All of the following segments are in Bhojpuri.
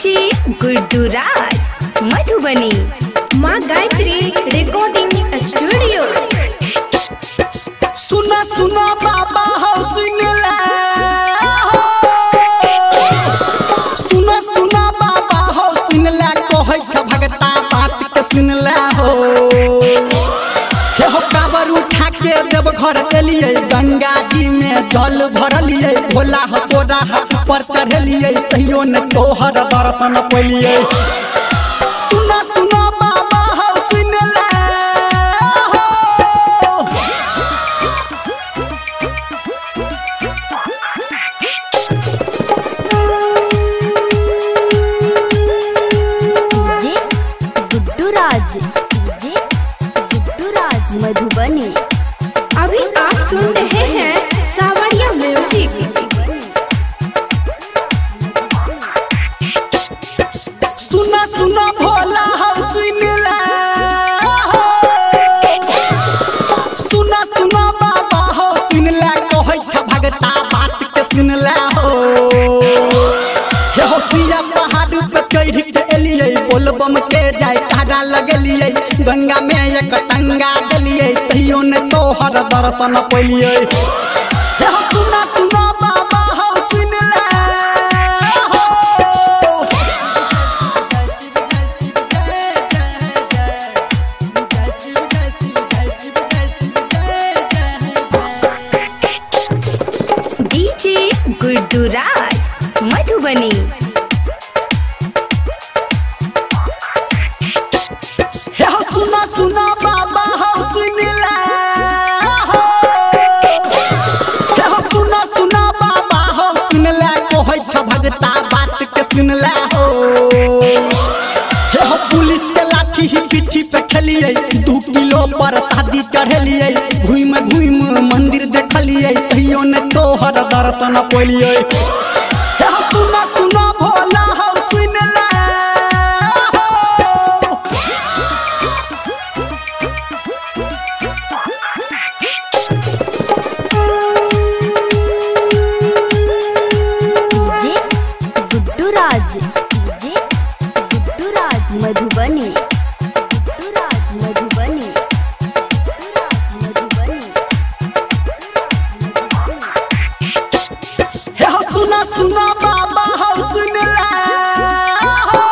डीजे गुड्डू राज मधुबनी माँ गायत्री रिकॉर्डिंग स्टूडियो। सुना सुना बाबा हो सुन ले, सुना सुना बाबा हो सुन ले, कहै छ भगता बात के सुन ले हो। हे हो काबर उठा के देव घर एलिए, गंगा जी में जल भरलिए, भोला हो तोरा हाथ पर चढ़लिए, तैयो न तोहर दर्शन पलिए। सुना सुना बाबा हो सुन ले मधुबनी। अभी आप सुन रहे हैं सावरिया म्यूजिक। सुना सुना भोला हो सुन ले, सुना सुना बाबा हो सुन ले, कहै छ भगता बात के सुन ले हो। हे हो पिया पहाड़ पे चढ़ के एलिए, बोलबम के जाय कारा लगलिए, गंगा में एक टंगा डलिए, तैयो न तोहर दर्शन पलिए। हे हो सुना सुना बाबा हो सुन ले हो। डीजे गुड्डू राज मधुबनी। सुना सुना बाबा हो सुन ले हो। सुना सुना बाबा हो सुन ले, कहै छ भगता बात के सुन ले हो। हे हो पुलिस के लाठी ही पीठी पे खेलिए, 2 किलो पर शादी चढ़लिए, घूम घूम मंदिर देखलिए, तैयो न तोहर दर्शन पलिए। हे सुना सुना भोला हो सुन ले मधुबनी। मधुबनी। सुना सुना बाबा हो सुन ले हो।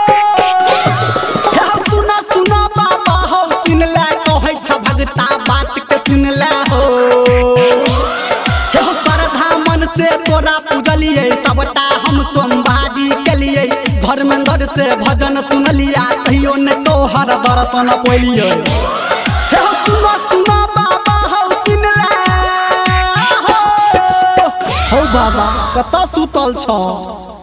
सुना सुना बाबा हो सुन ले, कहै छ भगता बात के सुन ले हो। श्रद्धा मन से तोरा पूजलिए, सबटा हम सोमवारी केलिए, धर्मेंद्र से भजन सुनलिया, तैयो न तोहर दर्शन पलिए। सुना सुना बाबा हो सुन ले हो। बाबा कत सुतल छ।